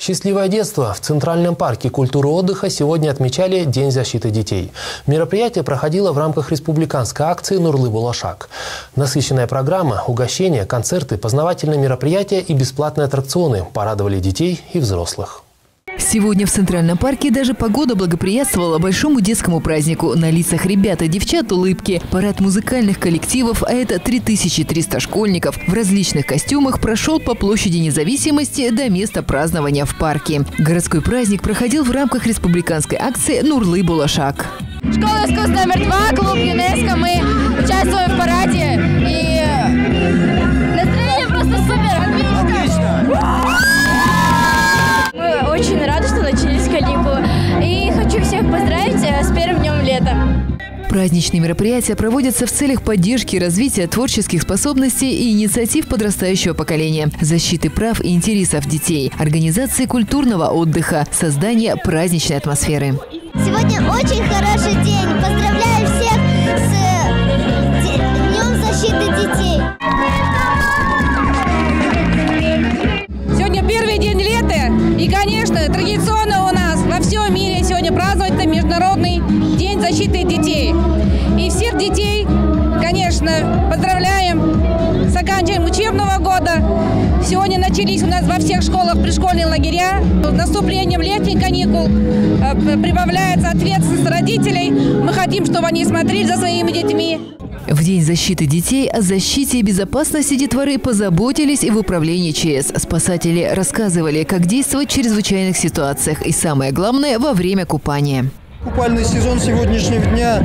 Счастливое детство. В Центральном парке культуры и отдыха сегодня отмечали День защиты детей. Мероприятие проходило в рамках республиканской акции «Нурлы Булашак». Насыщенная программа, угощения, концерты, познавательные мероприятия и бесплатные аттракционы порадовали детей и взрослых. Сегодня в Центральном парке даже погода благоприятствовала большому детскому празднику. На лицах ребят и девчат улыбки. Парад музыкальных коллективов, а это 3300 школьников, в различных костюмах прошел по площади Независимости до места празднования в парке. Городской праздник проходил в рамках республиканской акции «Нурлы Булашак». Школа искусств номер 2, клуб ЮНЕСКО. Мы участвуем в параде. И настроение просто супер. Отлично! Мы очень рады, что начались каникулы. И хочу всех поздравить с первым днем лета. Праздничные мероприятия проводятся в целях поддержки и развития творческих способностей и инициатив подрастающего поколения, защиты прав и интересов детей, организации культурного отдыха, создания праздничной атмосферы. Сегодня очень хороший день. Поздравляю всех с Днем защиты детей. Сегодня первый день лета. И, конечно, традиционно у нас во всем мире сегодня празднуется Международный день защиты детей. И всех детей, конечно, поздравляем с окончанием учебного года. Сегодня начались у нас во всех школах пришкольные лагеря. С наступлением летних каникул прибавляется ответственность родителей. Мы хотим, чтобы они смотрели за своими детьми. В День защиты детей о защите и безопасности детворы позаботились и в управлении ЧС. Спасатели рассказывали, как действовать в чрезвычайных ситуациях и, самое главное, во время купания. Купальный сезон сегодняшнего дня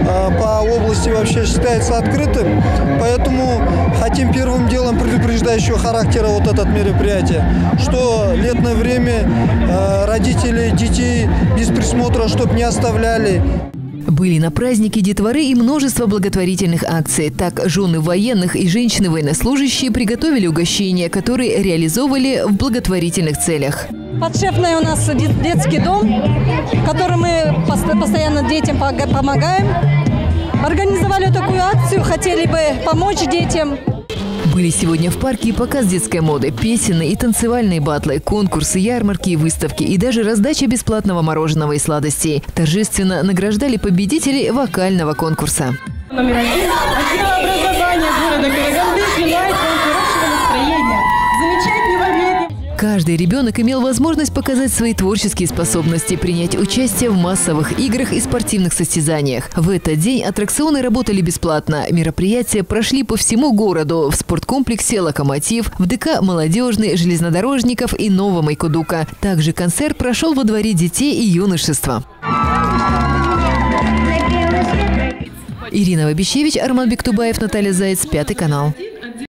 по области вообще считается открытым, поэтому хотим первым делом предупреждающего характера вот это мероприятие, что летное время родители детей без присмотра, чтобы не оставляли. Были на празднике детворы и множество благотворительных акций. Так, жены военных и женщины-военнослужащие приготовили угощения, которые реализовывали в благотворительных целях. Подшефный у нас детский дом, в котором мы постоянно детям помогаем. Организовали такую акцию, хотели бы помочь детям. Были сегодня в парке и показ детской моды, песенные и танцевальные батлы, конкурсы, ярмарки и выставки, и даже раздача бесплатного мороженого и сладостей. Торжественно награждали победителей вокального конкурса. Номер 1. Отдел образования города Караганды желает вам хорошего настроения, замечательного лета. Каждый ребенок имел возможность показать свои творческие способности, принять участие в массовых играх и спортивных состязаниях. В этот день аттракционы работали бесплатно. Мероприятия прошли по всему городу в спорткомплексе «Локомотив», в ДК «Молодежный», «Железнодорожников» и «Новом Айкудука». Также концерт прошел во дворе детей и юношества. Ирина Вабищевич, Арман Бектубаев, Наталья Заяц, 5 канал.